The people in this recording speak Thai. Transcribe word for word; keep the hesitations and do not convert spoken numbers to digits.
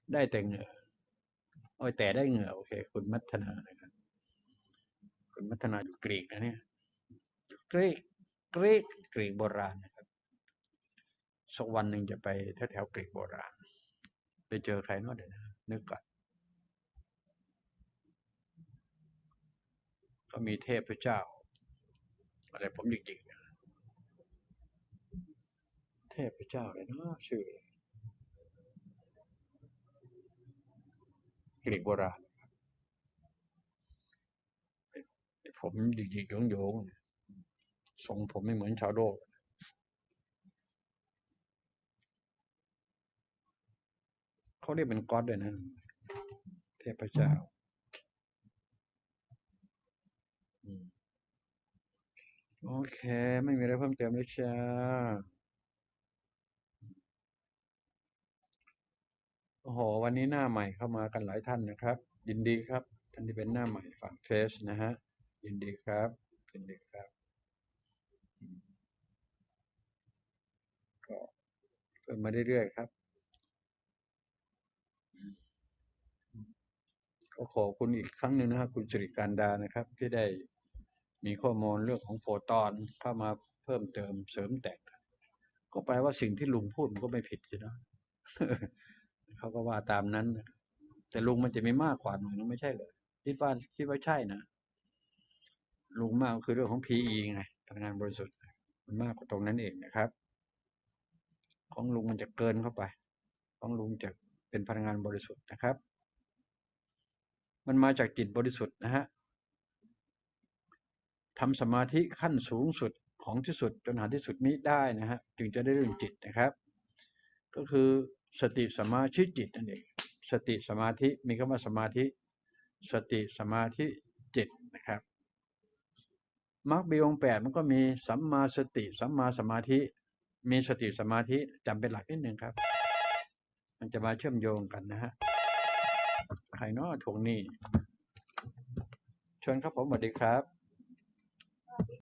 ได้แต่เหงื่อโอ้ยแต่ได้เหงื่อโอเคคุณมัฒนานะครับคุณมัฒนาอยู่กรีกนะเนี่ยกรีกกรีกกรีกโบราณนะครับสักวันหนึ่งจะไปแถวแถวกรีกโบราณไปเจอใครเนาะเดี๋ยวนะนึกก่อนก็มีเทพเจ้าอะไรผมจริงๆเทพเจ้าอะไรเนาะชื่อกรีกโบราณผมหยิกๆโยงๆทรงผมไม่เหมือนชาวโลกเขาเรียกเป็นก๊อดด้วยนะเทพเจ้าอืมโอเคไม่มีอะไรเพิ่มเติมเลยจ้าโอ้โหวันนี้หน้าใหม่เข้ามากันหลายท่านนะครับยินดีครับท่านที่เป็นหน้าใหม่ฝั่งเฟซนะฮะยินดีครับยินดีครับก็เพิ่มมาเรื่อยๆครับก็ขอบคุณอีกครั้งหนึ่งนะครับคุณสิริการดานะครับที่ได้มีข้อมูลเรื่องของโฟตอนเข้ามาเพิ่มเติมเสริมแต่งก็แปลว่าสิ่งที่ลุงพูดมันก็ไม่ผิดใช่ไหม เขาก็ว่าตามนั้นนะแต่ลุงมันจะมีมากกว่าหน่อยนึงไม่ใช่เหรอคิดว่าคิดว่าใช่นะลุงมากก็คือเรื่องของ พี อี ไงพลังงานบริสุทธิ์มันมากกว่าตรงนั้นเองนะครับของลุงมันจะเกินเข้าไปของลุงจะเป็นพลังงานบริสุทธิ์นะครับมันมาจากจิตบริสุทธิ์นะฮะทำสมาธิขั้นสูงสุดของที่สุดจนหาที่สุดนี้ได้นะฮะจึงจะได้เรื่องจิตนะครับก็คือสติสมาธิจิตนั่นเองสติสมาธิมีคำว่าสมาธิสติสมาธิจิตนะครับ มรรคมีองค์แปดมันก็มีสัมมาสติสัมมาสมาธิมีสติสมาธิจำเป็นหลักนิดนึงครับมันจะมาเชื่อมโยงกันนะฮะใครเนาะทวงหนี้เชิญครับผมสวัสดีครับ